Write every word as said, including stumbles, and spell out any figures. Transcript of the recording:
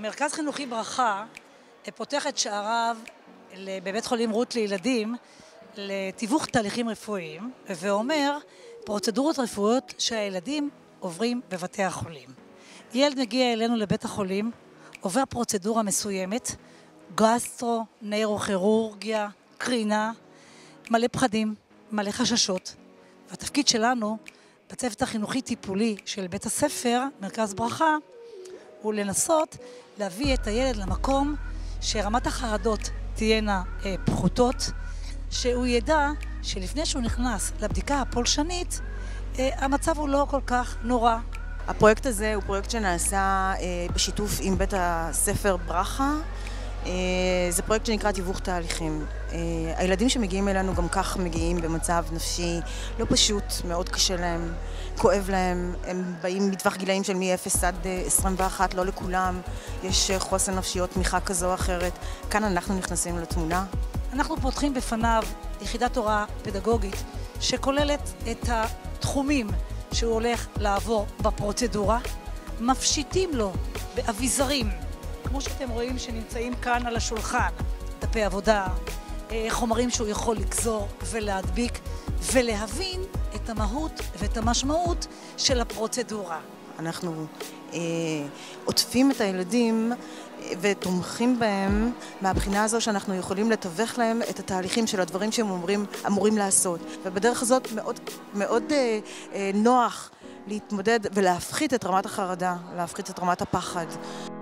מרכז חינוכי ברכה פותח את שעריו בבית חולים רות לילדים לתיווך תהליכים רפואיים, ואומר פרוצדורות רפואיות שהילדים עוברים בבתי החולים. ילד מגיע אלינו לבית החולים, עובר פרוצדורה מסוימת, גסטרו, נוירוכירורגיה, קרינה, מלא פחדים, מלא חששות. והתפקיד שלנו בצוות החינוכי טיפולי של בית הספר, מרכז ברכה, הוא לנסות להביא את הילד למקום שרמת החרדות תהיינה אה, פחותות, שהוא ידע שלפני שהוא נכנס לבדיקה הפולשנית, אה, המצב הוא לא כל כך נורא. הפרויקט הזה הוא פרויקט שנעשה אה, בשיתוף עם בית הספר ברכה. אה, זה פרויקט שנקרא תיווך תהליכים. אה, הילדים שמגיעים אלינו גם כך מגיעים במצב נפשי לא פשוט, מאוד קשה להם, כואב להם. הם באים מטווח גילאים של מ-אפס עד עשרים ואחת, לא לכולם. יש חוסן נפשי או תמיכה כזו או אחרת. כאן אנחנו נכנסים לתמונה. אנחנו פותחים בפניו יחידת הוראה פדגוגית שכוללת את התחומים שהוא הולך לעבור בפרוצדורה, מפשיטים לו באביזרים, כמו שאתם רואים שנמצאים כאן על השולחן, דפי עבודה, חומרים שהוא יכול לגזור ולהדביק ולהבין את המהות ואת המשמעות של הפרוצדורה. אנחנו אה, עוטפים את הילדים ותומכים בהם מהבחינה הזו שאנחנו יכולים לתווך להם את התהליכים של הדברים שהם אומרים, אמורים לעשות. ובדרך הזאת מאוד, מאוד אה, אה, נוח להתמודד ולהפחית את רמת החרדה, להפחית את רמת הפחד.